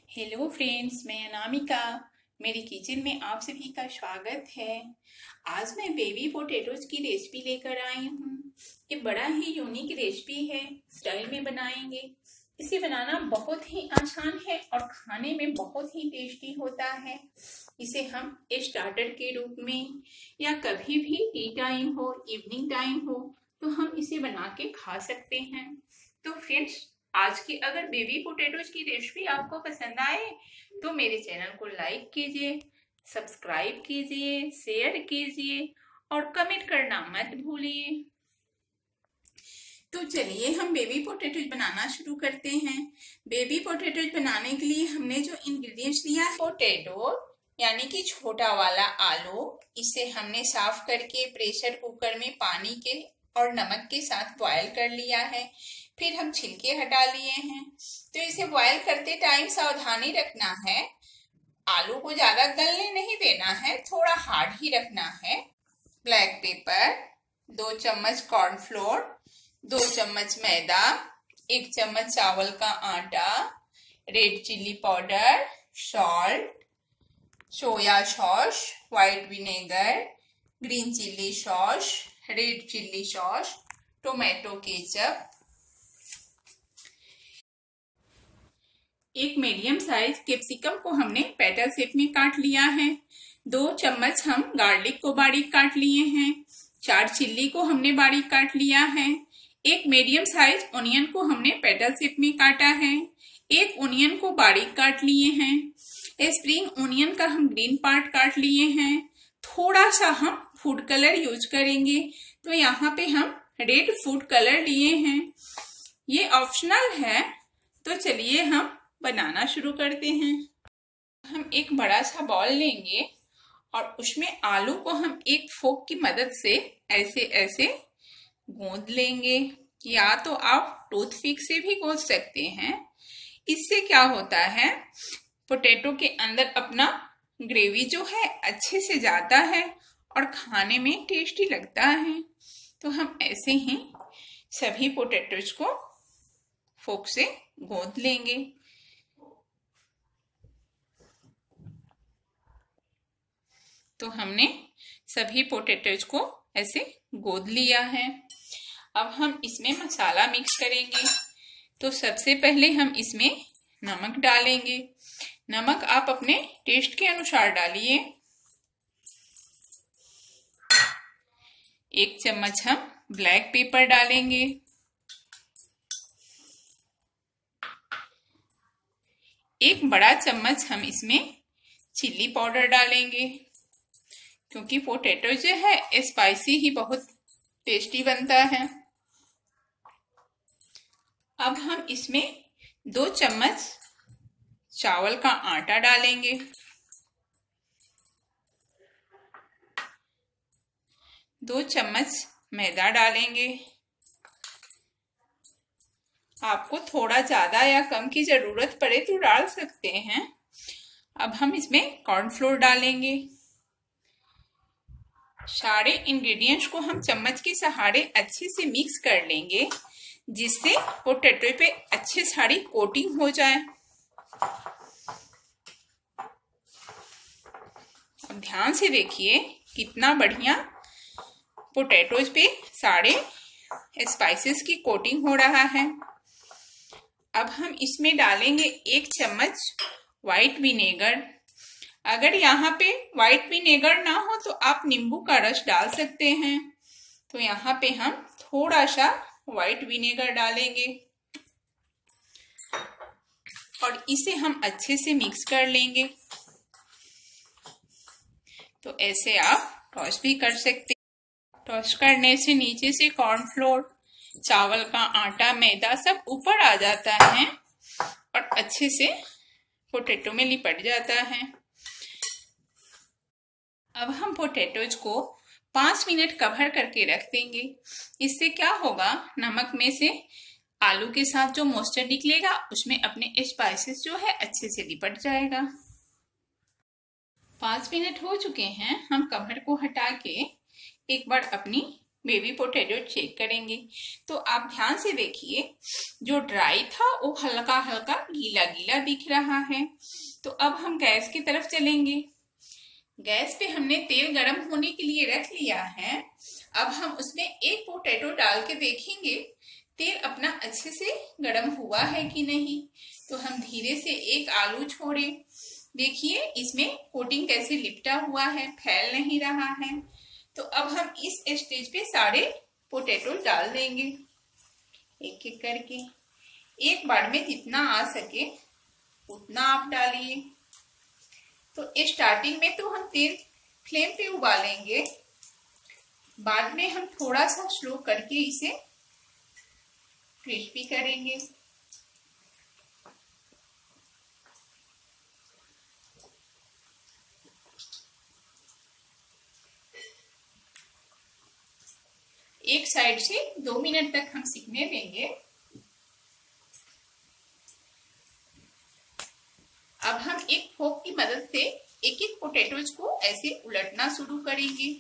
Hello friends, मैं अनामिका। मेरी kitchen में आप सभी का स्वागत है। आज मैं बेबी पोटैटोज की रेसिपी लेकर आई हूँ। ये बड़ा ही यूनिक रेसिपी है, स्टाइल में बनाएंगे। इसे बनाना बहुत ही आसान है और खाने में बहुत ही टेस्टी होता है। इसे हम स्टार्टर के रूप में या कभी भी टी टाइम हो, इवनिंग टाइम हो, तो हम इसे बना के खा सकते हैं। तो फ्रेंड्स, आज की अगर बेबी पोटैटोज की रेसिपी आपको पसंद आए तो मेरे चैनल को लाइक कीजिए, सब्सक्राइब कीजिए, शेयर कीजिए और कमेंट करना मत भूलिए। तो चलिए हम बेबी पोटैटोज बनाना शुरू करते हैं। बेबी पोटैटोज बनाने के लिए हमने जो इंग्रेडिएंट्स लिया है, पोटैटो यानी कि छोटा वाला आलू, इसे हमने साफ करके प्रेशर कुकर में पानी के और नमक के साथ बॉयल कर लिया है। फिर हम छिलके हटा लिए हैं। तो इसे बॉयल करते टाइम सावधानी रखना है, आलू को ज्यादा गलने नहीं देना है, थोड़ा हार्ड ही रखना है। ब्लैक पेपर, 2 चम्मच कॉर्नफ्लोर, 2 चम्मच मैदा, 1 चम्मच चावल का आटा, red chilli powder, salt, soya sauce, white vinegar, green chilli sauce, red chilli sauce, tomato ketchup, एक मीडियम साइज कैप्सिकम को हमने पेटल शेप में काट लिया है। 2 चम्मच हम गार्लिक को बारीक काट लिए हैं। 4 चिल्ली को हमने बारीक काट लिया है। एक मीडियम साइज ओनियन को हमने पेटल शेप में काटा है। एक ओनियन को बारीक काट लिए हैं। स्प्रिंग ओनियन का हम ग्रीन पार्ट काट लिए हैं। थोड़ा सा हम फूड कलर यूज करेंगे, तो यहाँ पे हम रेड फूड कलर लिए हैं। ये ऑप्शनल है। तो चलिए हम बनाना शुरू करते हैं। हम एक बड़ा सा बॉल लेंगे और उसमें आलू को हम एक फोक की मदद से ऐसे ऐसे गूंद लेंगे, या तो आप टूथपिक से भी गूंद सकते हैं। इससे क्या होता है, पोटैटो के अंदर अपना ग्रेवी जो है अच्छे से जाता है और खाने में टेस्टी लगता है। तो हम ऐसे ही सभी पोटैटोज को फोक से गूंद लेंगे। तो हमने सभी पोटैटोज को ऐसे गूंद लिया है। अब हम इसमें मसाला मिक्स करेंगे। तो सबसे पहले हम इसमें नमक डालेंगे। नमक आप अपने टेस्ट के अनुसार डालिए। 1 चम्मच हम ब्लैक पेपर डालेंगे। 1 बड़ा चम्मच हम इसमें चिल्ली पाउडर डालेंगे, क्योंकि पोटैटो जो है स्पाइसी ही बहुत टेस्टी बनता है। अब हम इसमें 2 चम्मच चावल का आटा डालेंगे। 2 चम्मच मैदा डालेंगे। आपको थोड़ा ज्यादा या कम की जरूरत पड़े तो डाल सकते हैं। अब हम इसमें कॉर्नफ्लोर डालेंगे। सारे इंग्रेडिएंट्स को हम चम्मच के सहारे अच्छे से मिक्स कर लेंगे, जिससे पोटैटो पे अच्छे सारी कोटिंग हो जाए। अब ध्यान से देखिए कितना बढ़िया पोटैटोज पे सारे स्पाइसेस की कोटिंग हो रहा है। अब हम इसमें डालेंगे 1 चम्मच व्हाइट विनेगर। अगर यहाँ पे व्हाइट विनेगर ना हो तो आप नींबू का रस डाल सकते हैं। तो यहाँ पे हम थोड़ा सा व्हाइट विनेगर डालेंगे और इसे हम अच्छे से मिक्स कर लेंगे। तो ऐसे आप टॉस भी कर सकते हैं। टॉस करने से नीचे से कॉर्नफ्लोर, चावल का आटा, मैदा सब ऊपर आ जाता है और अच्छे से पोटैटो में लिपट जाता है। अब हम पोटैटोज को 5 मिनट कवर करके रख देंगे। इससे क्या होगा, नमक में से आलू के साथ जो मॉइस्चर निकलेगा उसमें अपने स्पाइसेस जो है अच्छे से लिपट जाएगा। 5 मिनट हो चुके हैं। हम कवर को हटा के एक बार अपनी बेबी पोटैटो चेक करेंगे। तो आप ध्यान से देखिए, जो ड्राई था वो हल्का हल्का गीला गीला दिख रहा है। तो अब हम गैस की तरफ चलेंगे। गैस पे हमने तेल गरम होने के लिए रख लिया है। अब हम उसमें एक पोटैटो डाल के देखेंगे तेल अपना अच्छे से गरम हुआ है कि नहीं। तो हम धीरे से एक आलू छोड़े। देखिए इसमें कोटिंग कैसे लिपटा हुआ है, फैल नहीं रहा है। तो अब हम इस स्टेज पे सारे पोटैटो डाल देंगे एक एक करके। एक बार में जितना आ सके उतना आप डालिए। तो स्टार्टिंग में तो हम तेल फ्लेम पे उबालेंगे, बाद में हम थोड़ा सा स्लो करके इसे क्रिस्पी करेंगे। एक साइड से 2 मिनट तक हम सिकने देंगे। अब हम एक फोक की मदद से एक एक पोटैटोज को ऐसे उलटना शुरू करेंगे।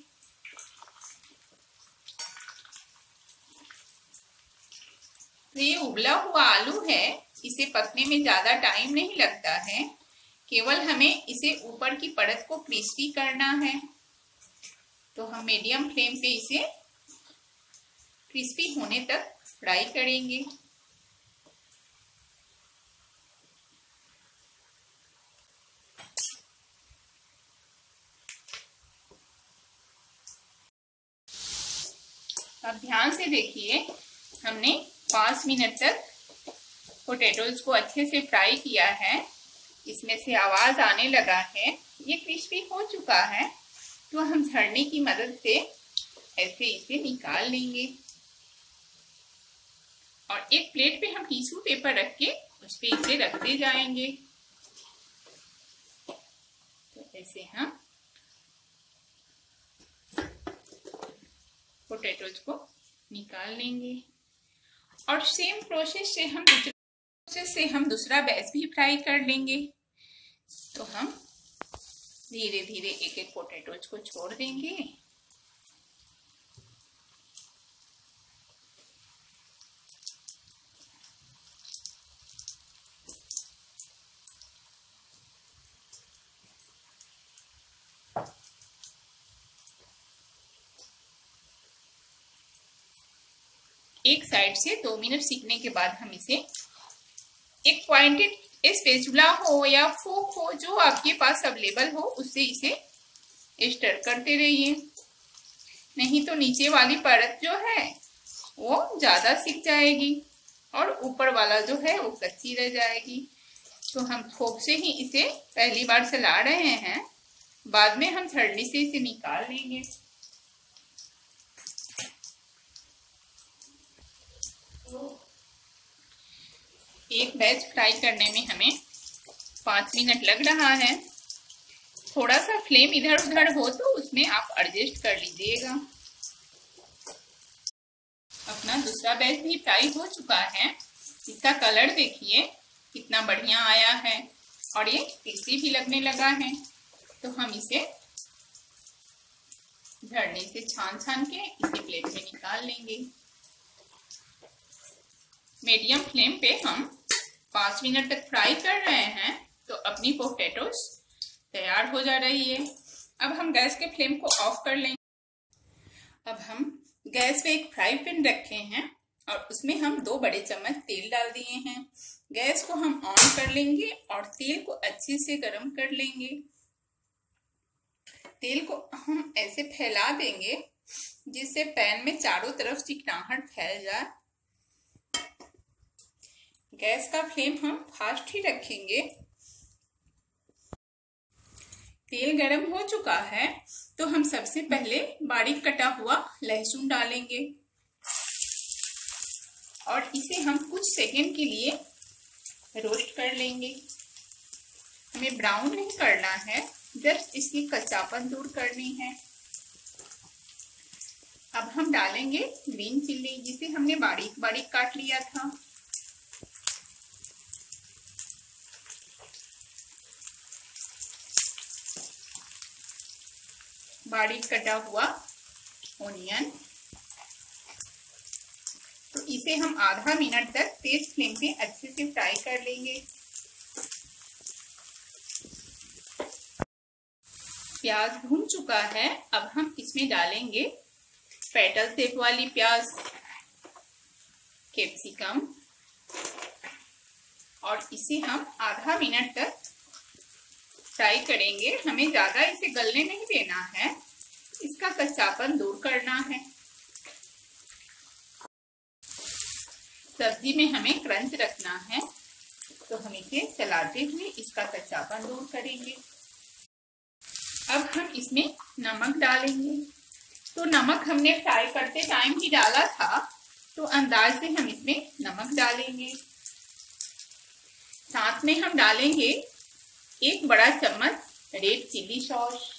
तो ये उबला हुआ आलू है, इसे पकने में ज्यादा टाइम नहीं लगता है, केवल हमें इसे ऊपर की परत को क्रिस्पी करना है। तो हम मीडियम फ्लेम पे इसे क्रिस्पी होने तक फ्राई करेंगे। अब ध्यान से देखिए, हमने 5 मिनट तक पोटैटोज को अच्छे से फ्राई किया है। इसमें से आवाज आने लगा है, ये क्रिस्पी हो चुका है। तो हम छड़ने की मदद से ऐसे इसे निकाल लेंगे और एक प्लेट पे हम टिश्यू पेपर रख के उस पे इसे रखते जाएंगे। तो ऐसे हम पोटैटोज को निकाल लेंगे और सेम प्रोसेस से हम दूसरा बैच भी फ्राई कर लेंगे। तो हम धीरे धीरे एक एक पोटैटोज को छोड़ देंगे। एक साइड से 2 मिनट सीखने के बाद हम इसे एक पॉइंटेड स्पैचुला हो या फोक हो, जो आपके पास अवेलेबल हो, उससे इसे स्टर करते रहिए। नहीं तो नीचे वाली परत जो है वो ज्यादा सिक जाएगी और ऊपर वाला जो है वो कच्ची रह जाएगी। तो हम फोक से ही इसे पहली बार चला रहे हैं, बाद में हम छलनी से इसे निकाल लेंगे। एक बैच फ्राई करने में हमें 5 मिनट लग रहा है। थोड़ा सा फ्लेम इधर उधर हो तो उसमें आप एडजस्ट कर लीजिएगा। अपना दूसरा बैच भी फ्राई हो चुका है। इसका कलर देखिए कितना बढ़िया आया है और ये क्रिस्पी भी लगने लगा है। तो हम इसे झड़ने से छान के इसे प्लेट में निकाल लेंगे। मीडियम फ्लेम पे हम 5 मिनट तक फ्राई कर रहे हैं। तो अपनी पोटैटोज तैयार हो जा रही है। अब हम गैस के फ्लेम को ऑफ कर लेंगे। अब हम गैस पे एक फ्राई पैन रखे हैं और उसमें हम 2 बड़े चम्मच तेल डाल दिए हैं। गैस को हम ऑन कर लेंगे और तेल को अच्छे से गर्म कर लेंगे। तेल को हम ऐसे फैला देंगे जिससे पैन में चारों तरफ चिकनाहट फैल जाए। गैस का फ्लेम हम फास्ट ही रखेंगे। तेल गरम हो चुका है तो हम सबसे पहले बारीक कटा हुआ लहसुन डालेंगे और इसे हम कुछ सेकंड के लिए रोस्ट कर लेंगे। हमें ब्राउन नहीं करना है, जस्ट इसकी कच्चापन दूर करनी है। अब हम डालेंगे ग्रीन चिल्ली, जिसे हमने बारीक बारीक काट लिया था। बारीक कटा हुआ ओनियन इसे हम आधा मिनट तक तेज फ्लेम पे अच्छे से फ्राई कर लेंगे। प्याज भून चुका है। अब हम इसमें डालेंगे पेटल शेप वाली प्याज, कैप्सिकम, और इसे हम आधा मिनट तक फ्राई करेंगे। हमें ज्यादा इसे गलने नहीं देना है, इसका कच्चापन दूर करना है। सब्जी में हमें क्रंच रखना है, तो हम इसे चलाते हुए इसका कच्चापन दूर करेंगे। अब हम इसमें नमक डालेंगे। तो नमक हमने फ्राई करते टाइम ही डाला था, तो अंदाज से हम इसमें नमक डालेंगे। साथ में हम डालेंगे 1 बड़ा चम्मच रेड चिली सॉस,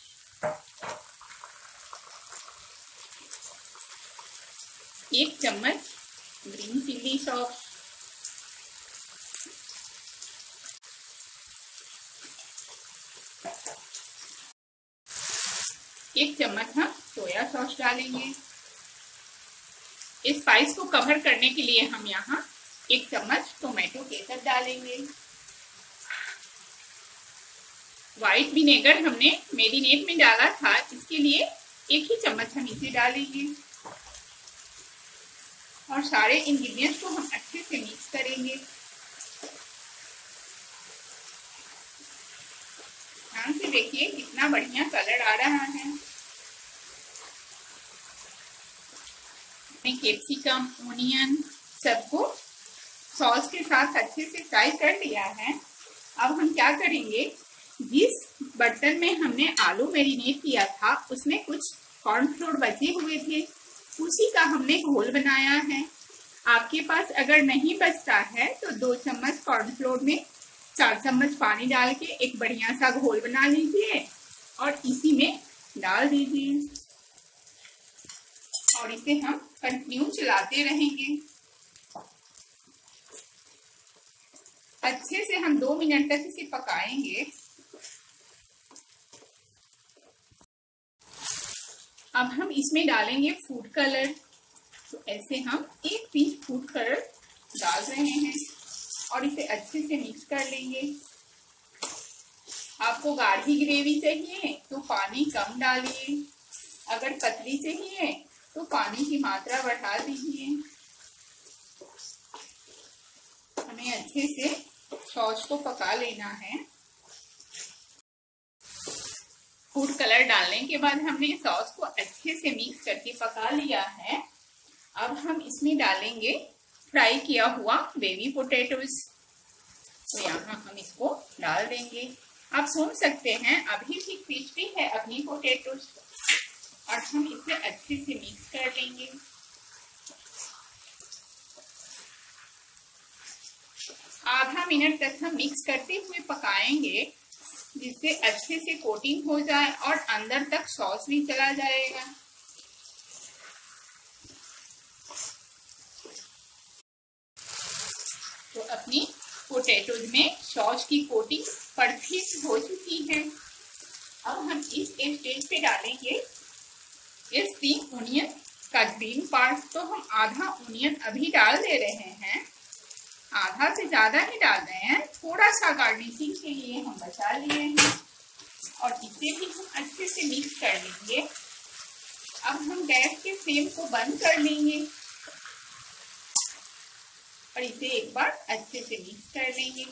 1 चम्मच ग्रीन चिली सॉस, 1 चम्मच हम सोया सॉस डालेंगे। इस स्पाइस को कवर करने के लिए हम यहाँ 1 चम्मच टोमेटो केचप डालेंगे। व्हाइट विनेगर हमने मैरिनेट में डाला था, इसके लिए 1 ही चम्मच हम इसे डालेंगे और सारे इंग्रेडिएंट्स को हम अच्छे से मिक्स करेंगे। ध्यान से देखिए कितना बढ़िया कलर आ रहा है। कैप्सिकम, ओनियन सबको सॉस के साथ अच्छे से फ्राई कर लिया है। अब हम क्या करेंगे, जिस बर्तन में हमने आलू मैरिनेट किया था उसमें कुछ कॉर्नफ्लोर बचे हुए थे, उसी का हमने घोल बनाया है। आपके पास अगर नहीं बचता है तो 2 चम्मच कॉर्नफ्लोर में 4 चम्मच पानी डाल के एक बढ़िया सा घोल बना लीजिए और इसी में डाल दीजिए और इसे हम कंटिन्यू चलाते रहेंगे। अच्छे से हम 2 मिनट तक इसे पकाएंगे। अब हम इसमें डालेंगे फूड कलर। तो ऐसे हम 1 पिंच फूड कलर डाल रहे हैं और इसे अच्छे से मिक्स कर लेंगे। आपको गाढ़ी ग्रेवी चाहिए तो पानी कम डालिए, अगर पतली चाहिए तो पानी की मात्रा बढ़ा दीजिए। हमें अच्छे से सॉस को पका लेना है। फूड कलर डालने के बाद हमने सॉस को अच्छे से मिक्स करके पका लिया है। अब हम इसमें डालेंगे फ्राई किया हुआ बेबी पोटैटोज। तो यहाँ हम इसको डाल देंगे। आप सुन सकते हैं अभी भी क्रिस्पी है अपनी पोटैटोज और हम इसे अच्छे से मिक्स कर लेंगे। आधा मिनट तक हम मिक्स करते हुए पकाएंगे, जिससे अच्छे से कोटिंग हो जाए और अंदर तक सॉस भी चला जाएगा। तो अपनी पोटैटोज में सॉस की कोटिंग परफेक्ट हो चुकी है। अब हम इस स्टेज पे डालेंगे स्प्रिंग ओनियन का ग्रीन पार्ट। तो हम आधा ओनियन अभी डाल दे रहे हैं, आधा से ज्यादा ही डाल रहे हैं, थोड़ा सा गार्निशिंग के लिए हम बचा लिए हैं और इसे भी हम अच्छे से मिक्स कर लेंगे। अब हम गैस के फ्लेम को बंद कर लेंगे और इसे एक बार अच्छे से मिक्स कर लेंगे।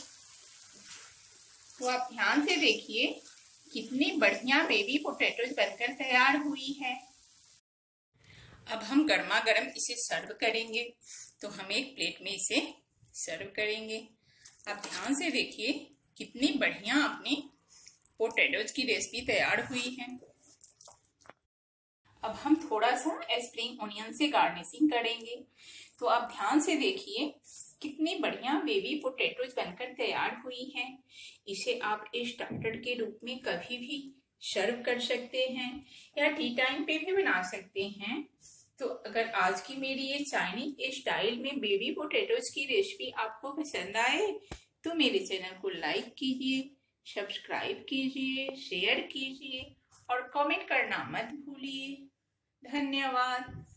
तो आप ध्यान से देखिए कितनी बढ़िया बेबी पोटैटोज बनकर तैयार हुई है। अब हम गर्मा गर्म इसे सर्व करेंगे। तो हम एक प्लेट में इसे सर्व करेंगे। आप ध्यान से देखिए कितनी बढ़िया अपनी पोटैटोज की रेसिपी तैयार हुई है। अब हम थोड़ा सा स्प्रिंग ओनियन से गार्निशिंग करेंगे। तो आप ध्यान से देखिए कितनी बढ़िया बेबी पोटैटोज बनकर तैयार हुई है। इसे आप स्टार्टर के रूप में कभी भी सर्व कर सकते हैं या टी टाइम पे भी बना सकते हैं। तो अगर आज की मेरी ये चाइनीज स्टाइल में बेबी पोटैटोज की रेसिपी आपको पसंद आए तो मेरे चैनल को लाइक कीजिए, सब्सक्राइब कीजिए, शेयर कीजिए और कमेंट करना मत भूलिए। धन्यवाद।